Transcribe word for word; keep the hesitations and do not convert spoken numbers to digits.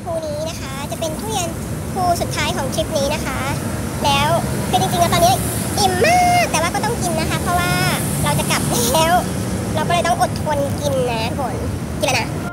ภูนี้นะคะจะเป็นทุเรียนภูสุดท้ายของทริปนี้นะคะแล้วคือจริงๆแล้วตอนนี้อิ่มมากแต่ว่าก็ต้องกินนะคะเพราะว่าเราจะกลับแล้วเราก็เลยต้องอดทนกินนะทุกคนกินแล้วนะ